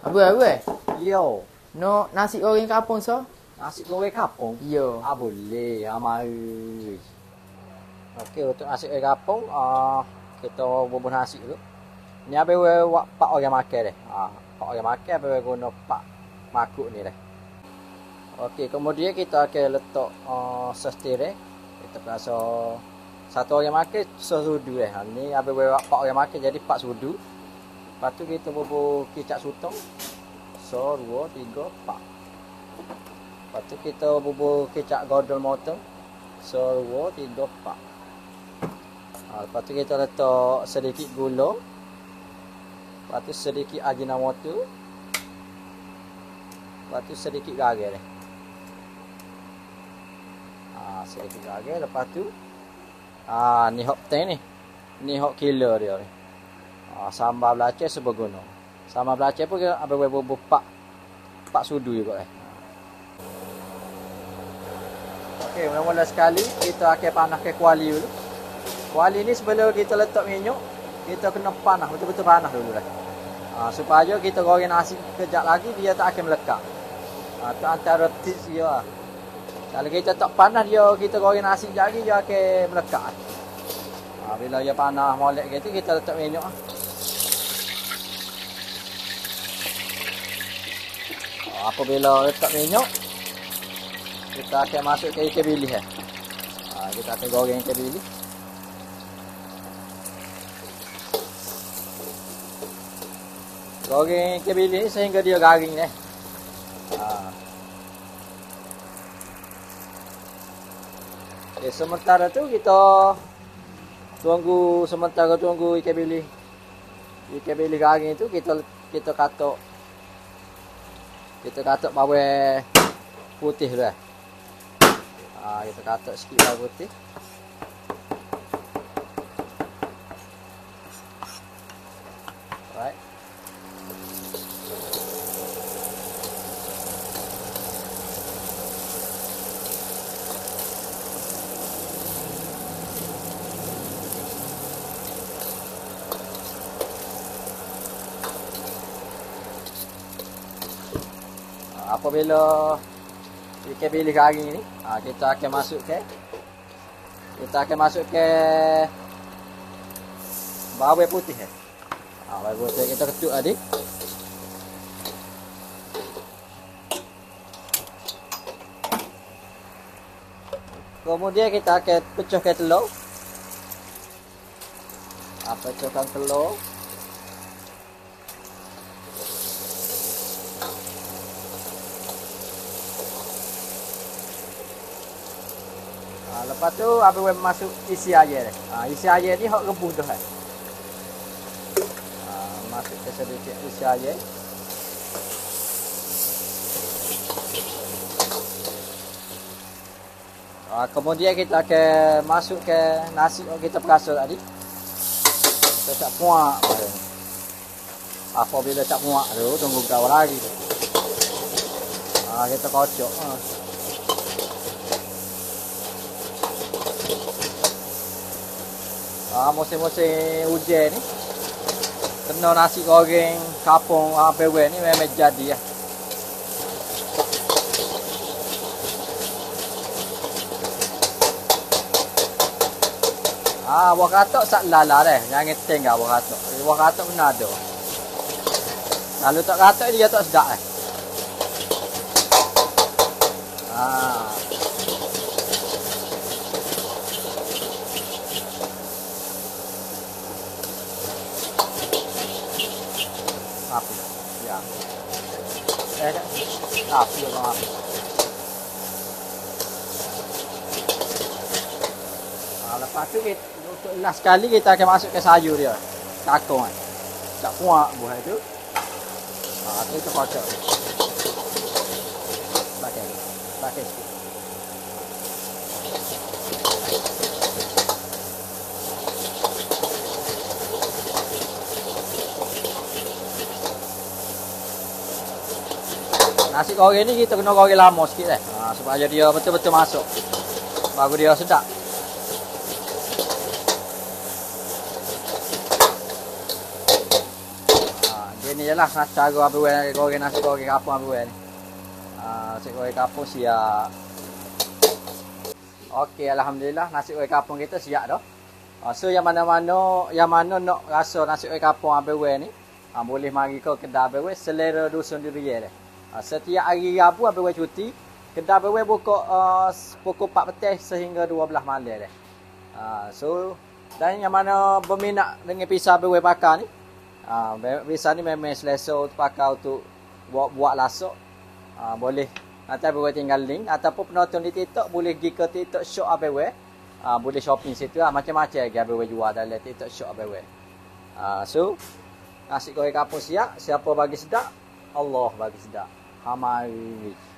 Abang. Yo. No nasi goreng kampung so? Nasi goreng kampung? Yo. Boleh. Mari. Okey, untuk nasi goreng kampung, kita bubuh nasi dulu. Ni abang pak orang makan deh. Pak orang makan abang guna pak makuk ni deh. Okey, kemudian kita akan letak setiap. Kita rasa satu orang makan sesudu deh. Ni abang pak orang makan jadi pak sudu. Lepas tu kita bubuh kicap sutong. 1, 2, 3, 4. Lepas tu kita bubuh kicap godol motong. 1, 2, 3, 4. Lepas tu kita letak sedikit gula. Lepas tu sedikit ajinomoto. Lepas tu sedikit garam. Sedikit garam. Lepas tu ni hok ten ni. Ni hok kilo dia ni. Sambal belacan sebeguna. Sambal belacan pun abang bubuh pak sudu juga Okey, mula-mula sekali kita akan panaskan kuali dulu. Kuali ni sebelum kita letak minyak, kita kena panas, betul-betul panas dulu dah. Supaya kita goreng nasi kejap lagi dia tak akan melekat. Tu antara tips dia. Kalau kita tak panas dia, kita goreng nasi kejap lagi dia akan melekat. Bila dia panas molek gitu kita letak minyak. Apabila letak minyak, kita akan masuk ke ikan bilis kita akan goreng ikan bilis. Goreng ikan bilis sehingga dia garing Okay, sementara tu kita tunggu ikan bilis. Ikan bilis garing itu kita katuk bawang putih tu kita katuk sikit bawang putih. Alright. Apabila ikan bilis garing ni, kita akan masuk ke bawang putih bawang putih kita ketuk tadi. Kemudian kita akan pecahkan telur. Pecahkan telur. Lepas tu abang masuk isi air. Isi air ni hok rebus dah. Masuk ke sedikit isi air. Kemudian kita akan masuk ke nasi yang kita perasa tadi. Kita tak puak. Apabila tak puak tu tunggu berapa lagi. Kita kocok. Musim-musim hujan ni kena nasi goreng kampung bawah ni memang jadi buah katuk sak lala deh, jangan tinggal buah katuk. Buah katuk benar ada. Kalau tak katuk dia tak sedap Lepas tu untuk last sekali kita akan masuk ke sayur dia. Kakung tak puak buah itu. Tu kita kocok. Pakai sikit. Nasi goreng ni kita kena goreng lama sikit supaya dia betul-betul masuk. Baru dia sedap. ini je lah cara apa goreng nasi goreng kampung apa ni. Nasi goreng kampung siap. Okey, alhamdulillah nasi goreng kampung kita siap dah. So yang mana nak rasa nasi goreng kampung apa ni, boleh mari ke kedai apa Selera Dusun Durian. Setiap hari Rabu apa cuti, kedai apa buka pukul 4 petang sehingga 12 malam dah. So dan yang mana berminat dengan pisau apa pakai ni, pisau ni memang selesa untuk pakai untuk buat lasak. Boleh nanti apa tinggal link ataupun penonton di TikTok boleh pergi ke TikTok shop apa boleh shopping situ lah, macam-macam lagi apa jual dalam TikTok shop apa. So nasi goreng kampung siap, siapa bagi sedap, Allah bagi sedap. Hamari.